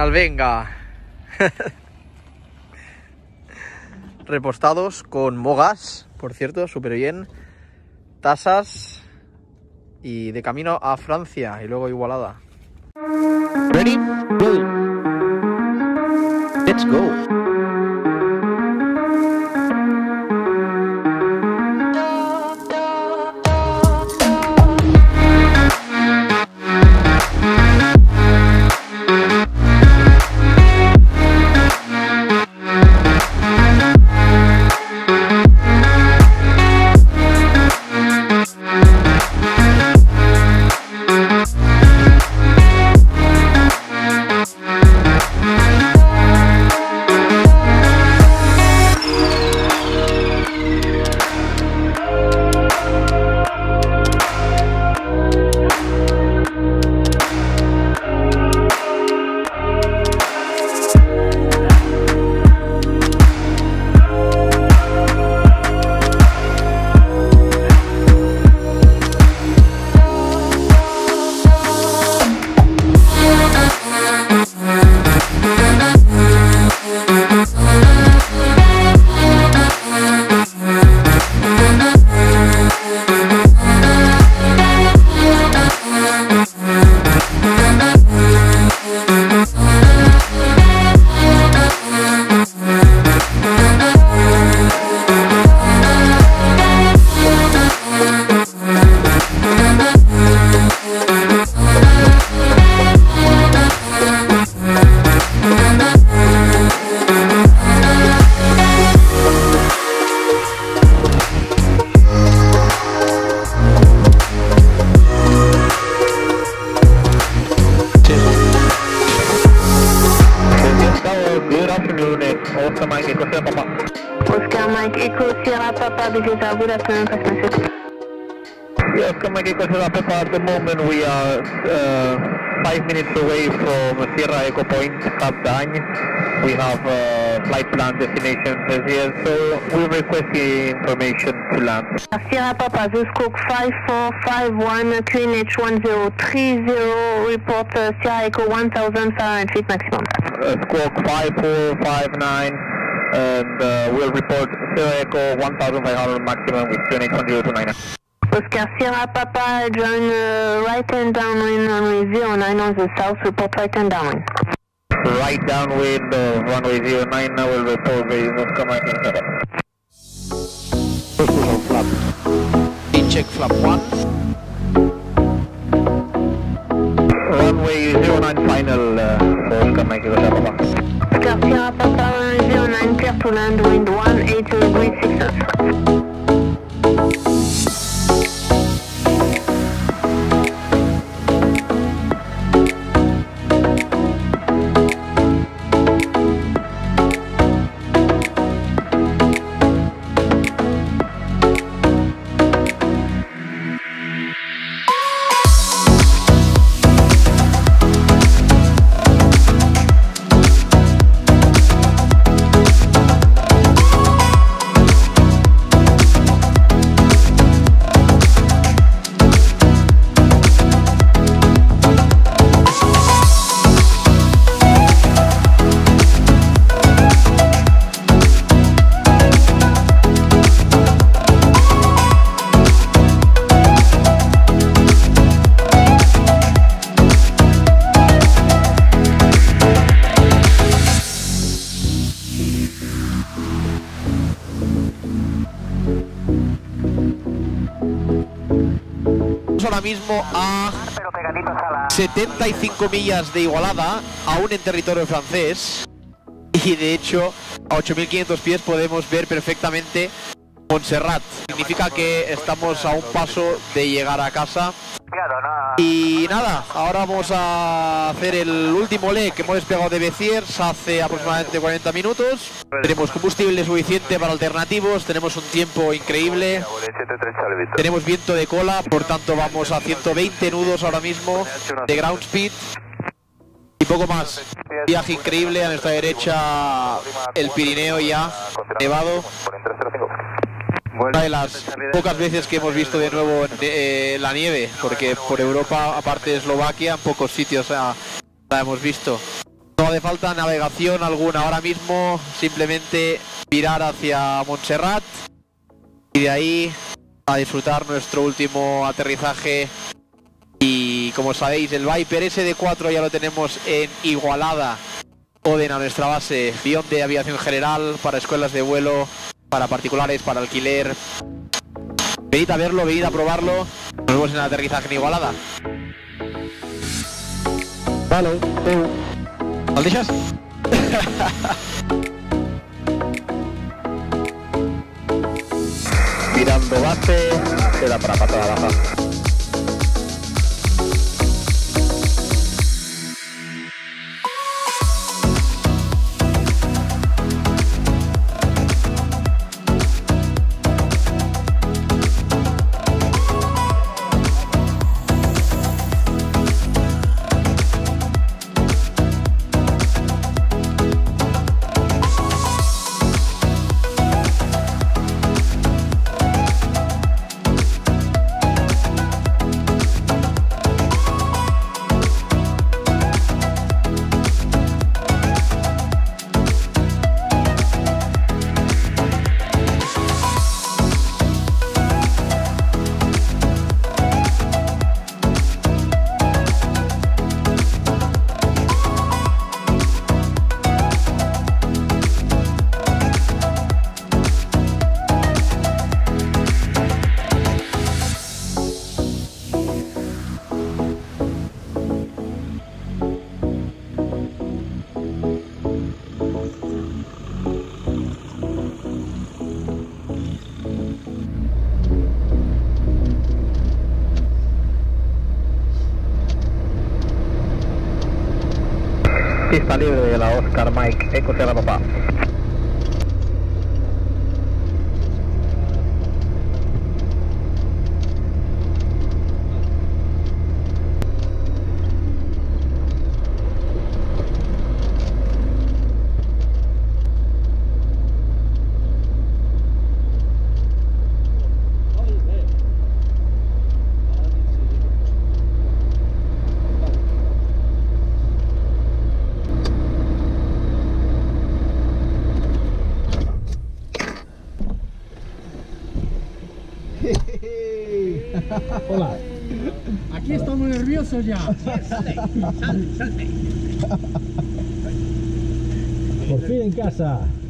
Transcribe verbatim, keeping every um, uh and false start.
final, venga. Repostados con Mogas, por cierto, súper bien. Tasas. Y de camino a Francia y luego Igualada. Ready? Go. Let's go. Oscar Mike Echo Sierra Papa. Oscar Mike Echo Sierra Papa, because good afternoon, customer. Yeah, Oscar Mike Echo Sierra Papa, at the moment we are uh, five minutes away from Sierra Echo Point, Cap d'Agny. We have uh, flight plan destination here, so we request the information to land. Sierra Papa, the scope five four five one, Q N H one zero three zero, report uh, Sierra Echo one thousand five hundred feet maximum. Uh, squawk five four five nine, and uh, we'll report Sierra Echo one thousand five hundred maximum with Q N H one zero two nine. Oscar Sierra Papa, join uh, right and downwind runway zero nine on the south, report right and downwind. Right downwind of runway zero nine, now we'll report the Oscar Mike Echo Sierra. Push flap. In check flap one. Runway zero nine final uh, for Oscar Mike Echo Sierra. Oscar Sierra Papa, runway zero nine, clear to land, wind one eighty degrees six knots. Ahora mismo a setenta y cinco millas de Igualada, aún en territorio francés, y de hecho a ocho mil quinientos pies podemos ver perfectamente Montserrat. Significa que estamos a un paso de llegar a casa. Y nada, ahora vamos a hacer el último leg que hemos despegado de Béziers hace aproximadamente cuarenta minutos. Tenemos combustible suficiente para alternativos, tenemos un tiempo increíble, tenemos viento de cola, por tanto vamos a ciento veinte nudos ahora mismo de ground speed y poco más. Viaje increíble, a nuestra derecha el Pirineo ya nevado. Una de las pocas veces que hemos visto de nuevo eh, la nieve, porque por Europa, aparte de Eslovaquia, en pocos sitios la, la hemos visto. No hace falta navegación alguna ahora mismo, simplemente virar hacia Montserrat y de ahí a disfrutar nuestro último aterrizaje. Y como sabéis, el Viper S D cuatro ya lo tenemos en Igualada, Oden, a nuestra base, guión de aviación general para escuelas de vuelo, para particulares, para alquiler. Venid a verlo, venid a probarlo. Nos vemos en el aterrizaje en Igualada. Vale, sí. ¿Aldeixas? Mirando base, queda para patada baja. Pista libre de la Oscar Mike, Eco Sierra Papá. Hola. Aquí estamos nerviosos ya. Por fin en casa.